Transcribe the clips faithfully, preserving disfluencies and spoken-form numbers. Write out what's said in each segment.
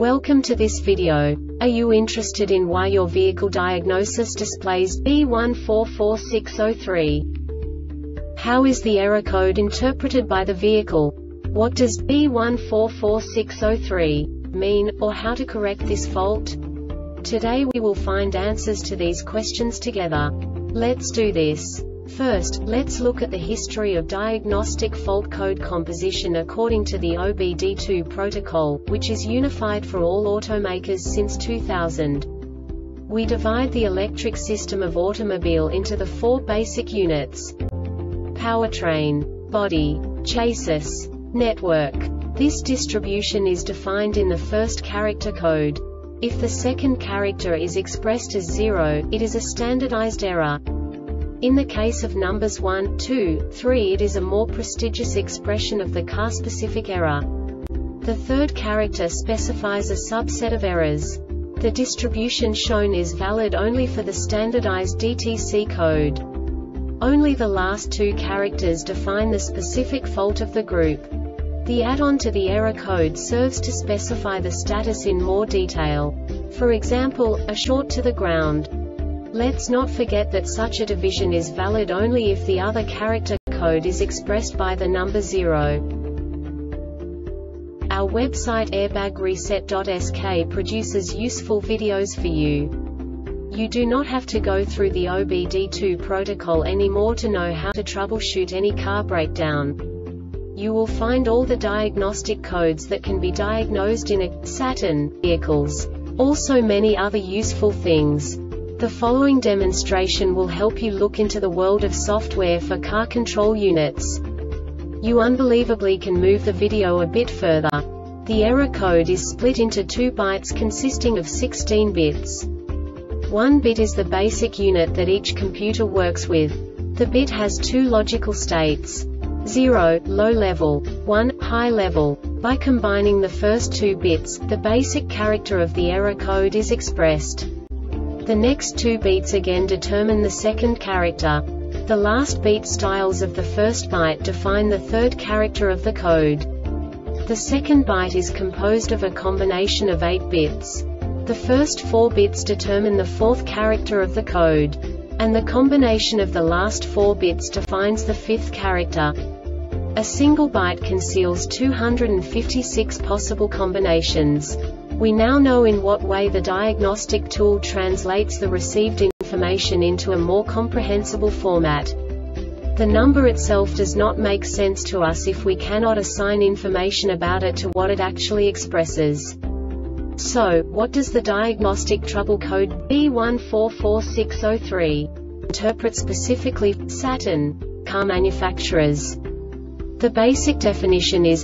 Welcome to this video. Are you interested in why your vehicle diagnosis displays B one four four six zero three? How is the error code interpreted by the vehicle? What does B one four four six zero three mean, or how to correct this fault? Today we will find answers to these questions together. Let's do this. First, let's look at the history of diagnostic fault code composition according to the O B D two protocol, which is unified for all automakers since two thousand. We divide the electric system of automobile into the four basic units: powertrain, body, chassis, network. This distribution is defined in the first character code. If the second character is expressed as zero, it is a standardized error. In the case of numbers one, two, three, it is a more prestigious expression of the car-specific error. The third character specifies a subset of errors. The distribution shown is valid only for the standardized D T C code. Only the last two characters define the specific fault of the group. The add-on to the error code serves to specify the status in more detail. For example, a short to the ground. Let's not forget that such a division is valid only if the other character code is expressed by the number zero. Our website airbag reset dot S K produces useful videos for you. You do not have to go through the O B D two protocol anymore to know how to troubleshoot any car breakdown. You will find all the diagnostic codes that can be diagnosed in a Saturn vehicles. Also many other useful things. The following demonstration will help you look into the world of software for car control units. You unbelievably can move the video a bit further. The error code is split into two bytes consisting of sixteen bits. One bit is the basic unit that each computer works with. The bit has two logical states: zero, low level, one, high level. By combining the first two bits, the basic character of the error code is expressed. The next two beats again determine the second character. The last beat styles of the first byte define the third character of the code. The second byte is composed of a combination of eight bits. The first four bits determine the fourth character of the code. And the combination of the last four bits defines the fifth character. A single byte conceals two hundred fifty-six possible combinations. We now know in what way the diagnostic tool translates the received information into a more comprehensible format. The number itself does not make sense to us if we cannot assign information about it to what it actually expresses. So, what does the diagnostic trouble code B one four four six zero three interpret specifically for Saturn car manufacturers? The basic definition is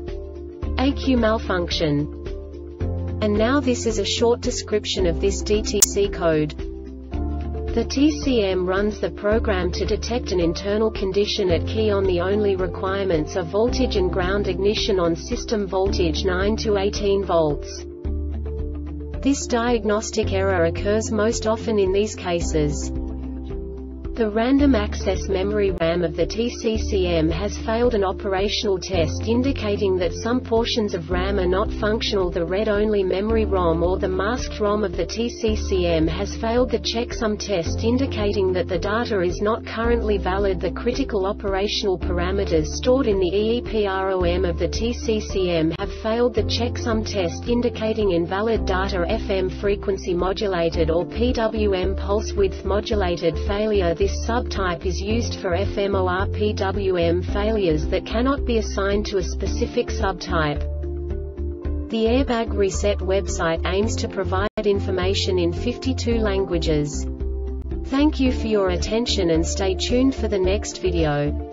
A Q malfunction. And now this is a short description of this D T C code. The T C M runs the program to detect an internal condition at key on. The only requirements are voltage and ground ignition on system voltage nine to eighteen volts. This diagnostic error occurs most often in these cases. The random access memory RAM of the T C C M has failed an operational test indicating that some portions of RAM are not functional. The read-only memory ROM or the masked ROM of the T C C M has failed the checksum test indicating that the data is not currently valid. The critical operational parameters stored in the EEPROM of the T C C M have failed the checksum test indicating invalid data. F M frequency modulated or P W M pulse width modulated failure. This subtype is used for F M or P W M failures that cannot be assigned to a specific subtype. The Airbag Reset website aims to provide information in fifty-two languages. Thank you for your attention and stay tuned for the next video.